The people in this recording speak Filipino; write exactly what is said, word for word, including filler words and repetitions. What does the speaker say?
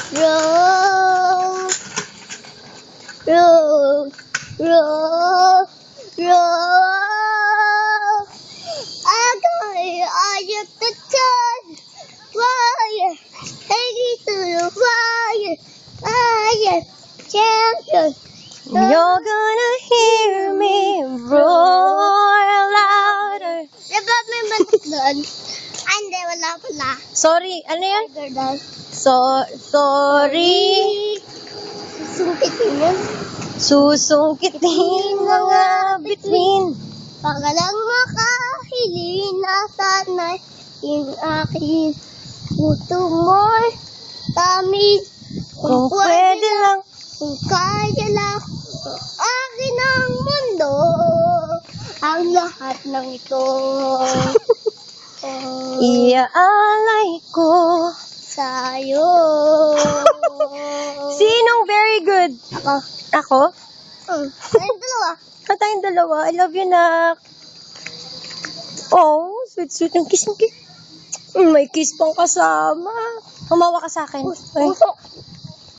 roll, roll, roll, roll. I got it, I have to touch fire, take it to the fire, fire, champion. You're gonna hear me roar louder. Diba may batik doon? Ay, hindi, wala pala. Sorry, ano yan? Tiger doon. So, sorry. Susungkitin yun. Susungkitin mga bituin. Baka lang makahili na sana'y yung aking puso mo'y tamis. Kung pwede lang. Kung kaya lang, akin ang mundo, ang lahat ng ito. Oh, Iaalay ko. sa'yo. Sinong very good? Ako. Ako? Hmm. Tayong dalawa. Ka tayong dalawa. I love you, nak. Oh, sweet-sweet ang kiss ng kiss. Mm, may kiss pang kasama. Humawa ka sa akin. Ay. Puso.